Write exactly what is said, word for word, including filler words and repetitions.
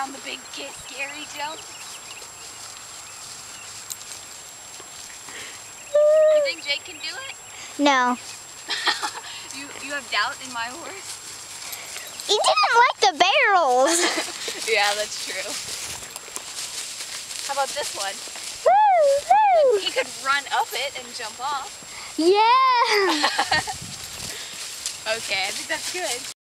down the big kid scary jump? You think Jake can do it? No. you you have doubt in my horse? He didn't like the barrels. Yeah, that's true. How about this one? Woo, woo. He could run up it and jump off. Yeah. Okay, I think that's good.